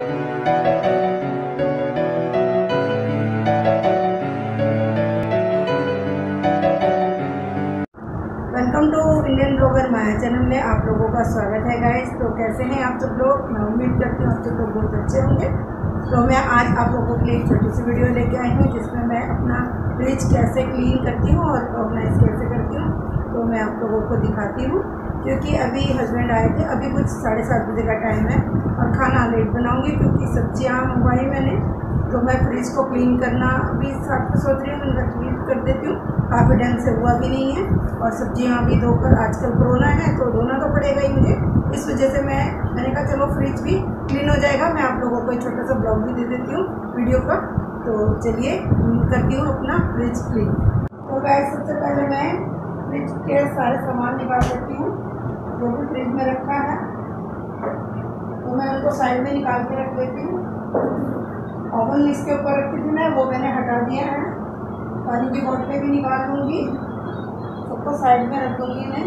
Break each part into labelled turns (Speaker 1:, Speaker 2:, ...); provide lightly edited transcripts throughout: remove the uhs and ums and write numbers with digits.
Speaker 1: Welcome to Indian blogger Maya channel में आप लोगों का स्वागत है गाइस। तो कैसे हैं आप सब लोग? मैं उम्मीद करती हूँ आप सब लोग बहुत अच्छे होंगे। तो मैं आज आप लोगों के लिए एक छोटी सी वीडियो लेके आई हूँ जिसमें मैं अपना फ्रिज कैसे क्लीन करती हूँ और ऑर्गेनाइज कैसे करती हूँ, तो मैं आप लोगों को दिखाती हूँ। क्योंकि अभी हस्बैंड आए थे, अभी कुछ 7:30 बजे का टाइम है और खाना लेट बनाऊँगी क्योंकि सब्जियाँ मंगवाई मैंने। तो मैं फ्रिज को क्लीन करना अभी साथ में सोच रही हूँ, मैं क्लीन कर देती हूँ। काफ़ी ढंग से हुआ भी नहीं है और सब्जियाँ भी धोकर, आजकल कोरोना है तो धोना तो पड़ेगा ही मुझे, इस वजह से मैंने कहा चलो फ्रिज भी क्लीन हो जाएगा। मैं आप लोगों को एक छोटा सा ब्लॉग भी दे देती हूँ वीडियो का। तो चलिए करती हूँ अपना फ्रिज क्लीन। तो गाइस सबसे पहले मैं फ्रिज के सारे सामान निकाल लेती हूँ जो भी फ्रिज में रखा है, तो मैं उनको साइड में निकाल के रख लेती हूँ। ओवन इसके ऊपर रखी थी मैं, वो मैंने हटा दिया है। पानी की बोतलें भी निकाल लूँगी, सबको साइड में रख दूँगी मैं।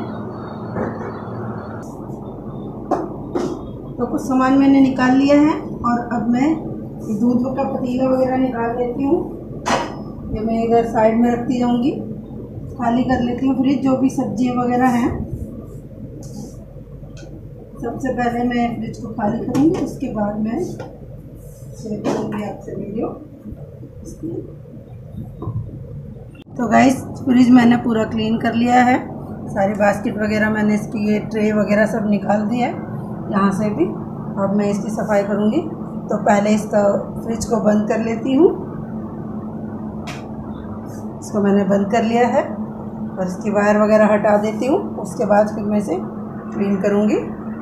Speaker 1: तो कुछ सामान मैंने निकाल लिया है और अब मैं दूध का पतीला वगैरह निकाल लेती हूँ। ये मैं इधर साइड में रखती जाऊँगी, खाली कर लेती हूँ फ्रिज। जो भी सब्जियाँ वगैरह हैं सबसे पहले मैं फ्रिज को खाली करूँगी, उसके बाद मैं शेयर करूँगी आपसे वीडियो। तो गाइस फ्रिज मैंने पूरा क्लीन कर लिया है, सारे बास्केट वगैरह मैंने इसकी ये ट्रे वगैरह सब निकाल दिया है यहाँ से भी। अब मैं इसकी सफाई करूँगी। तो पहले इसका फ्रिज को बंद कर लेती हूँ। इसको मैंने बंद कर लिया है और इसकी वायर वगैरह हटा देती हूँ, उसके बाद फिर मैं इसे क्लीन करूँगी।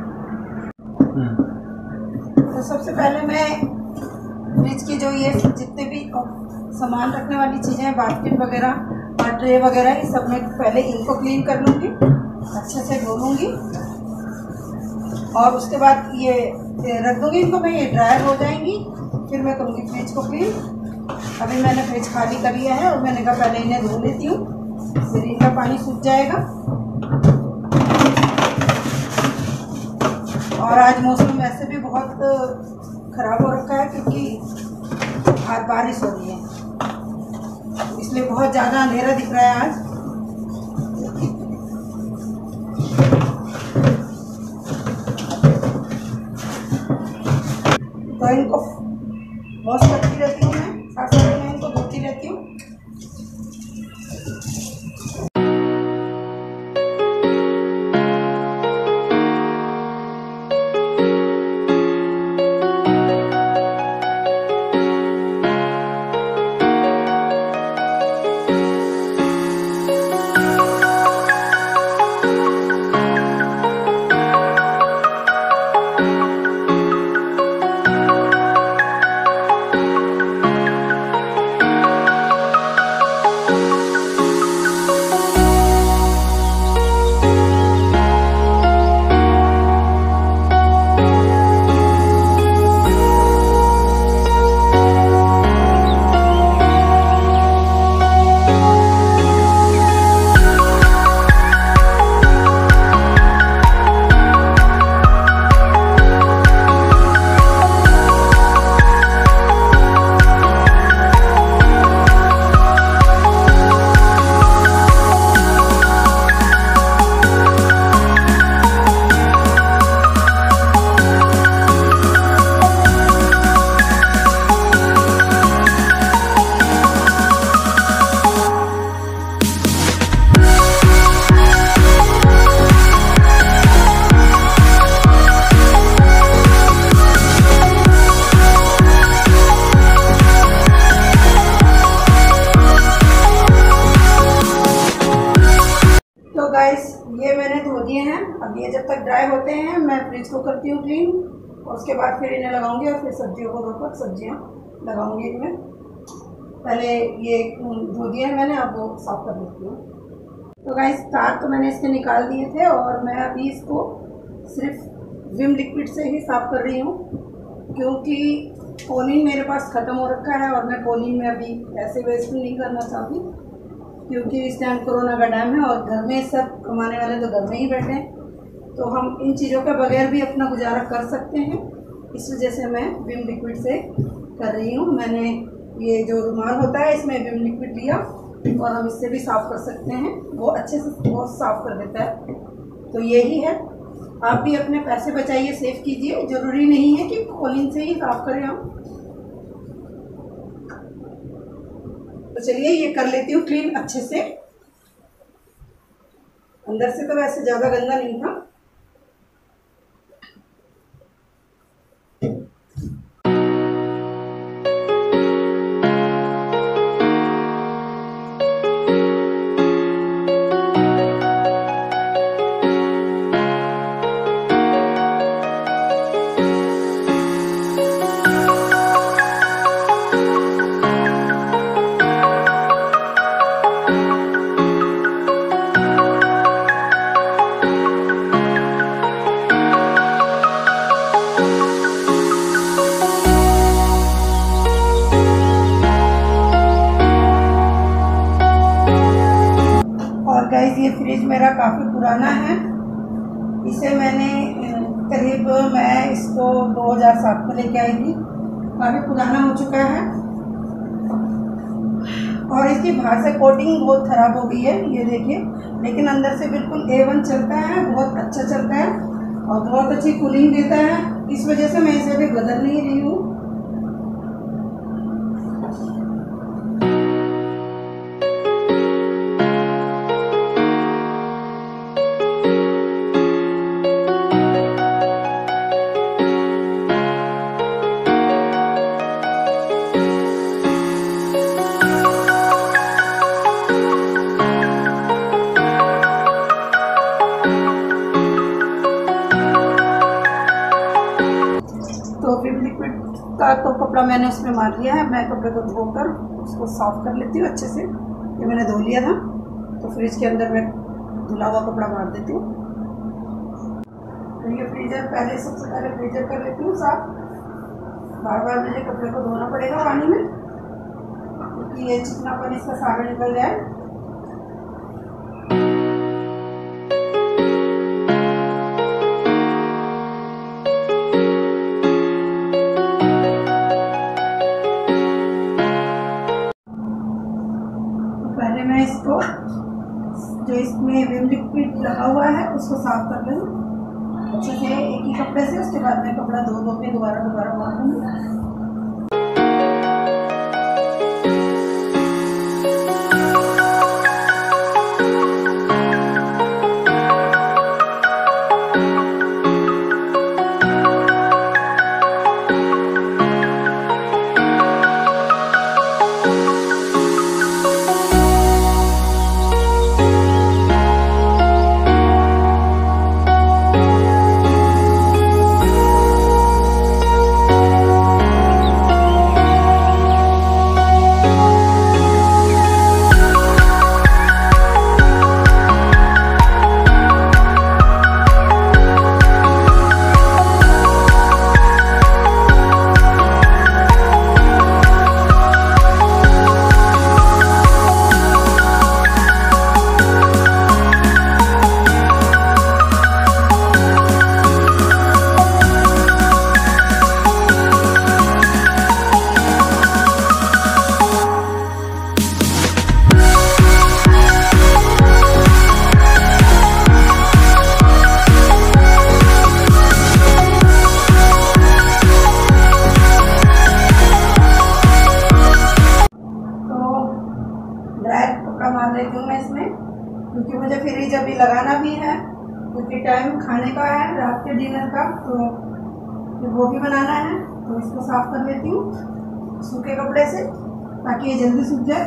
Speaker 1: तो सबसे पहले मैं फ्रिज की जो ये जितने भी सामान रखने वाली चीज़ें हैं, बास्केट वगैरह और ट्रे वगैरह, ये सब मैं पहले इनको क्लीन कर लूँगी, अच्छे से धो लूँगी और उसके बाद ये रख दूँगी इनको मैं, ये ड्राई हो जाएंगी। फिर मैं करूँगी फ्रिज को क्लीन। अभी मैंने फ्रिज खाली कर लिया है और मैंने कहा पहले इन्हें धो लेती हूँ, फिर इनका पानी सूख जाएगा। और आज मौसम वैसे भी बहुत ख़राब हो रखा है क्योंकि आज बारिश हो रही है, इसलिए बहुत ज़्यादा अंधेरा दिख रहा है आज। तो इनको वॉश करती रहती हूँ मैं, साथ साथ में इनको धोती रहती हूँ। ये मैंने धो दिए हैं। अब ये जब तक ड्राई होते हैं मैं फ्रिज को करती हूँ क्लीन और उसके बाद फिर इन्हें लगाऊंगी और फिर सब्जियों को धोकर सब्जियाँ लगाऊंगी इनमें। पहले ये धो दिए हैं मैंने, अब वो साफ़ कर लेती हूँ। तो गाइस तार तो मैंने इसके निकाल दिए थे और मैं अभी इसको सिर्फ विम लिक्विड से ही साफ़ कर रही हूँ क्योंकि पोलिन मेरे पास ख़त्म हो रखा है और मैं पोलिन में अभी ऐसे वेस्ट नहीं करना चाहती क्योंकि इस टाइम कोरोना का टाइम है और घर में सब कमाने वाले तो घर में ही बैठे हैं, तो हम इन चीज़ों के बगैर भी अपना गुजारा कर सकते हैं। इस वजह से मैं विम लिक्विड से कर रही हूँ। मैंने ये जो रुमाल होता है इसमें विम लिक्विड लिया और हम इससे भी साफ़ कर सकते हैं, वो अच्छे से बहुत साफ़ कर देता है। तो यही है, आप भी अपने पैसे बचाइए, सेव कीजिए। ज़रूरी नहीं है कि कॉलिन से ही साफ़ करें हम। तो चलिए ये कर लेती हूँ क्लीन अच्छे से। अंदर से तो वैसे ज़्यादा गंदा नहीं था। गाइस ये फ्रिज मेरा काफ़ी पुराना है। इसे मैंने करीब मैं इसको 2007 में लेके आई थी। काफ़ी पुराना हो चुका है और इसकी बाहर से कोटिंग बहुत ख़राब हो गई है, ये देखिए। लेकिन अंदर से बिल्कुल A1 चलता है, बहुत अच्छा चलता है और बहुत अच्छी कूलिंग देता है। इस वजह से मैं इसे अभी बदल नहीं रही हूँ। तो विम लिक्विड का तो कपड़ा मैंने उसमें मार लिया है। मैं कपड़े को धोकर उसको साफ़ कर लेती हूँ अच्छे से। ये मैंने धो लिया था, तो फ्रिज के अंदर मैं धुला हुआ कपड़ा मार देती हूँ। तो ये फ्रीजर पहले, सबसे पहले फ्रीजर कर लेती हूँ साफ। बार बार मुझे कपड़े को धोना पड़ेगा पानी में, क्योंकि ये चिकनापन इसका सारा निकल जाए। पहले मैं इसको, जो इसमें विम लिक्विड लगा हुआ है, उसको साफ कर लूँ अच्छे से एक ही कपड़े से। उसके बाद मैं कपड़ा धो के दोबारा मार लूँगी। मार लेती हूँ मैं इसमें, क्योंकि मुझे फ्रिज अभी लगाना भी है, क्योंकि टाइम खाने का है, रात के डिनर का, तो वो भी बनाना है। तो इसको साफ कर लेती हूँ सूखे कपड़े से, ताकि ये जल्दी सूख जाए।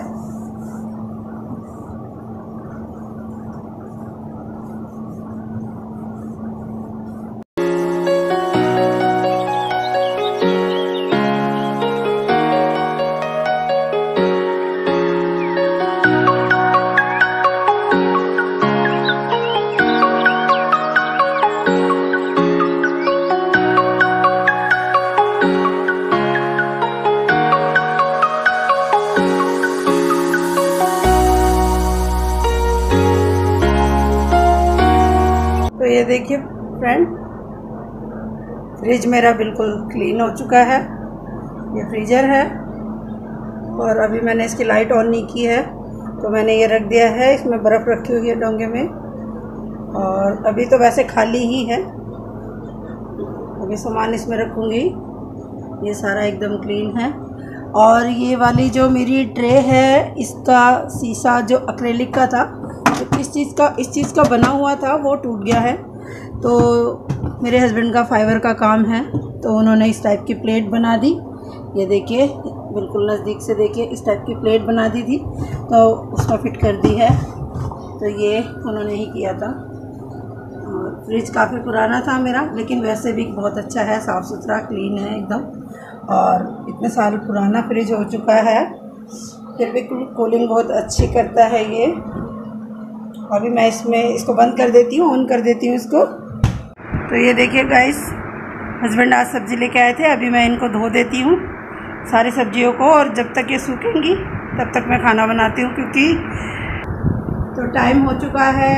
Speaker 1: तो ये देखिए फ्रेंड, फ्रिज मेरा बिल्कुल क्लीन हो चुका है। ये फ्रीज़र है और अभी मैंने इसकी लाइट ऑन नहीं की है, तो मैंने ये रख दिया है। इसमें बर्फ़ रखी हुई है डोंगे में, और अभी तो वैसे खाली ही है। अभी सामान इसमें रखूँगी। ये सारा एकदम क्लीन है। और ये वाली जो मेरी ट्रे है, इसका शीशा जो एक्रेलिक का था, तो इस चीज़ का बना हुआ था, वो टूट गया है। तो मेरे हस्बैंड का फाइबर का काम है, तो उन्होंने इस टाइप की प्लेट बना दी। ये देखिए, बिल्कुल नज़दीक से देखिए, इस टाइप की प्लेट बना दी थी, तो उसमें फिट कर दी है। तो ये उन्होंने ही किया था। फ्रिज काफ़ी पुराना था मेरा, लेकिन वैसे भी बहुत अच्छा है, साफ़ सुथरा क्लीन है एकदम। और इतने साल पुराना फ्रिज हो चुका है, फिर भी कूलिंग बहुत अच्छी करता है ये। अभी मैं इसको बंद कर देती हूँ, ऑन कर देती हूँ इसको। तो ये देखिए गाइस, हस्बैंड आज सब्ज़ी लेके आए थे। अभी मैं इनको धो देती हूँ सारी सब्जियों को, और जब तक ये सूखेंगी तब तक मैं खाना बनाती हूँ। क्योंकि तो टाइम हो चुका है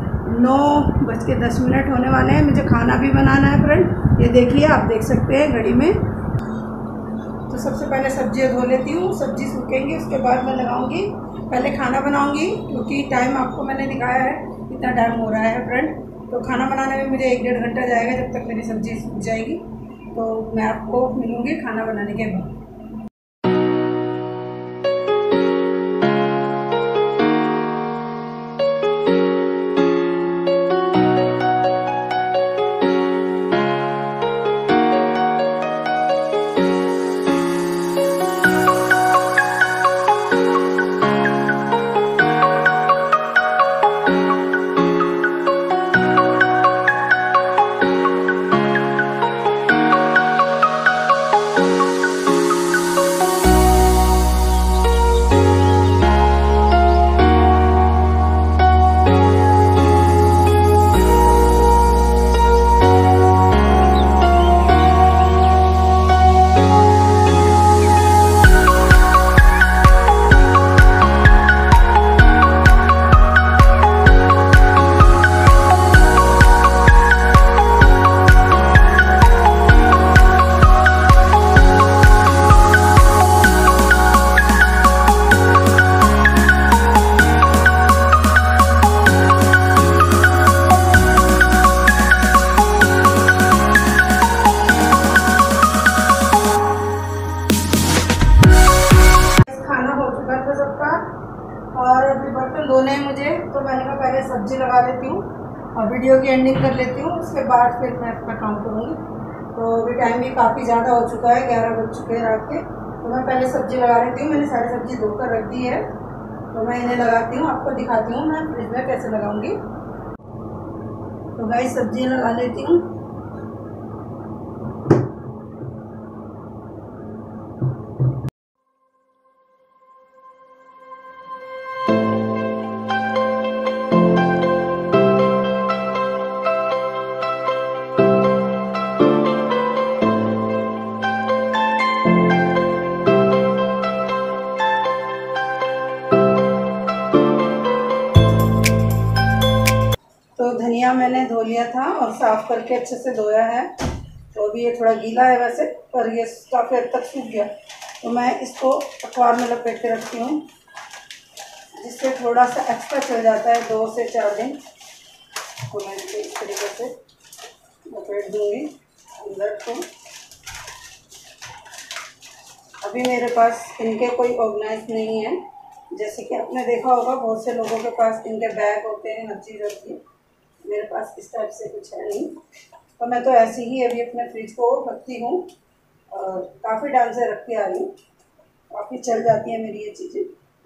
Speaker 1: 9:10 होने वाले हैं। मुझे खाना भी बनाना है फ्रेंड। ये देखिए, आप देख सकते हैं घड़ी में। तो सबसे पहले सब्जियां धो लेती हूँ, सब्जी सूखेंगी, उसके बाद मैं लगाऊंगी। पहले खाना बनाऊंगी, क्योंकि टाइम आपको मैंने दिखाया है कितना टाइम हो रहा है फ्रेंड। तो खाना बनाने में मुझे 1-1.5 घंटा जाएगा, जब तक मेरी सब्जी सूख जाएगी। तो मैं आपको मिलूँगी खाना बनाने के बाद। और अभी बर्तन धोने हैं मुझे, तो मैंने कहा पहले सब्जी लगा लेती हूँ और वीडियो की एंडिंग कर लेती हूँ, उसके बाद फिर मैं अपना काम करूँगी। तो अभी टाइम भी काफ़ी ज़्यादा हो चुका है, 11 बज चुके हैं रात के। तो मैं पहले सब्जी लगा लेती हूँ। मैंने सारी सब्जी धोकर रख दी है, तो मैं इन्हें लगाती हूँ, आपको दिखाती हूँ मैं फ्रिज में कैसे लगाऊँगी। तो गाइस सब्जी लगा लेती हूँ। तो धनिया मैंने धो लिया था और साफ़ करके अच्छे से धोया है। तो अभी ये थोड़ा गीला है वैसे, पर ये काफ़ी हद तक सूख गया। तो मैं इसको अखबार में लपेट के रखती हूँ, जिससे थोड़ा सा एक्स्ट्रा चल जाता है, 2 से 4 दिन। तो मैं इसे इस तरीके से लपेट दूँगी अंदर को। अभी मेरे पास इनके कोई ऑर्गेनाइज नहीं है, जैसे कि आपने देखा होगा बहुत से लोगों के पास इनके बैग होते हैं, हर चीज़ होती है। मेरे पास इस टाइप से कुछ है नहीं, तो मैं तो ऐसे ही अभी अपने फ्रिज को रखती हूँ और काफ़ी टाइम से रख के आ रही हूँ। काफ़ी चल जाती है मेरी ये चीज़ें।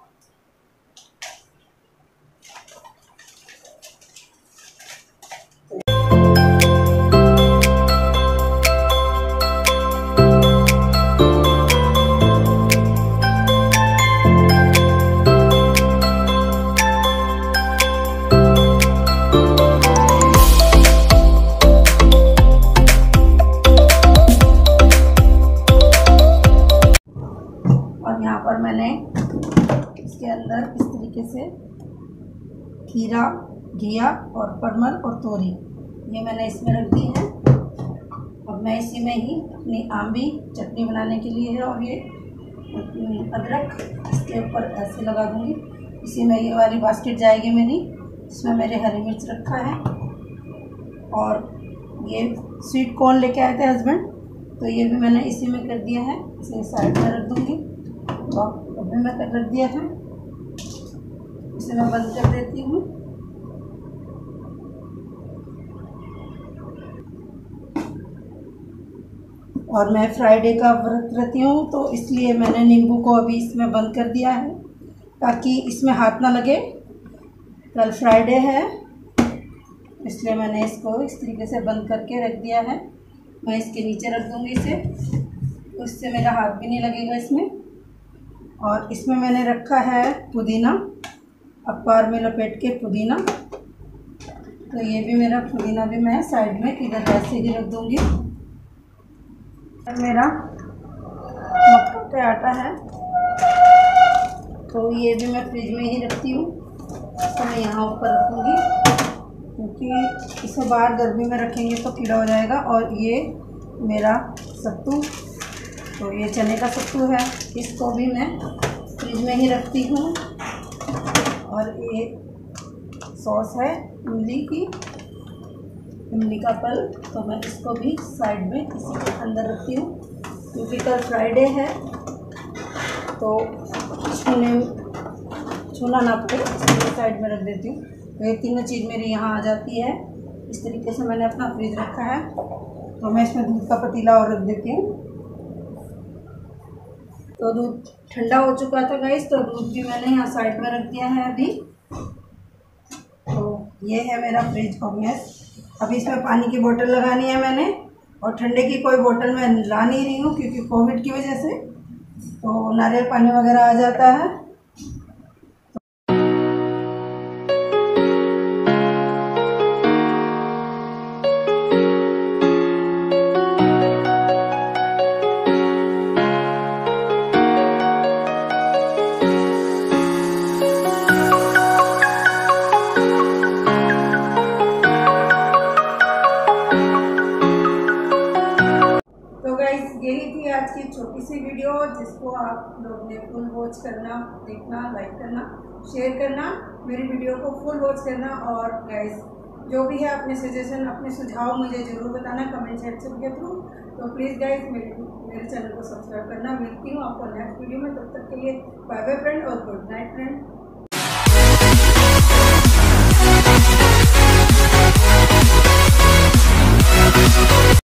Speaker 1: यहाँ पर मैंने इसके अंदर इस तरीके से खीरा, घिया और परमल और तोरी, ये मैंने इसमें रख दी है। अब मैं इसी में ही अपनी आंबी चटनी बनाने के लिए है, और ये अदरक इसके ऊपर ऐसे लगा दूँगी। इसी में ये वाली बास्केट जाएगी मेरी, इसमें मेरे हरी मिर्च रखा है, और ये स्वीट कॉर्न लेके आए थे हस्बैंड, तो ये भी मैंने इसी में कर दिया है। इसे साइड में रख दूँगी, और अभी मैं रख दिया है, इसे मैं बंद कर देती हूँ। और मैं फ्राइडे का व्रत रहती हूँ, तो इसलिए मैंने नींबू को अभी इसमें बंद कर दिया है ताकि इसमें हाथ ना लगे। कल फ्राइडे है, इसलिए मैंने इसको इस तरीके से बंद करके रख दिया है। मैं इसके नीचे रख दूँगी इसे, तो इससे मेरा हाथ भी नहीं लगेगा इसमें। और इसमें मैंने रखा है पुदीना, अखबार में लपेट के पुदीना, तो ये भी मेरा पुदीना भी मैं साइड में इधर ऐसे ही रख दूँगी। मेरा मक्का का आटा है, तो ये भी मैं फ्रिज में ही रखती हूँ, इसको मैं यहाँ ऊपर रखूँगी, क्योंकि इसे बाहर गर्मी में रखेंगे तो कीड़ा हो जाएगा। और ये मेरा सत्तू, तो ये चने का सत्तू है, इसको भी मैं फ्रिज में ही रखती हूँ। और ये सॉस है इमली की, इमली का पल, तो मैं इसको भी साइड में इसी के अंदर रखती हूँ, क्योंकि कल फ्राइडे है तो छूना ना पड़े, इसलिए साइड में रख देती हूँ। तो ये तीनों चीज़ मेरी यहाँ आ जाती है। इस तरीके से मैंने अपना फ्रिज रखा है, तो मैं इसमें दूध का पतीला और रख देती हूँ। तो दूध ठंडा हो चुका था गाइस, तो दूध भी मैंने यहाँ साइड में रख दिया है अभी। तो ये है मेरा फ्रिज का मैस। अभी इसमें पानी की बोतल लगानी है मैंने, और ठंडे की कोई बोतल मैं ला नहीं रही हूँ, क्योंकि कोविड की वजह से तो नारियल पानी वगैरह आ जाता है। यही थी आज की छोटी सी वीडियो, जिसको आप लोग ने फुल वॉच करना, देखना, लाइक करना, शेयर करना, मेरी वीडियो को फुल वॉच करना। और गाइस जो भी है अपने सजेशन, अपने सुझाव मुझे ज़रूर बताना कमेंट सेक्शन के थ्रू। तो प्लीज़ गाइस मेरे चैनल को सब्सक्राइब करना। मिलती हूँ आपको नेक्स्ट वीडियो में, तब तक के लिए बाय बाय फ्रेंड और गुड नाइट फ्रेंड।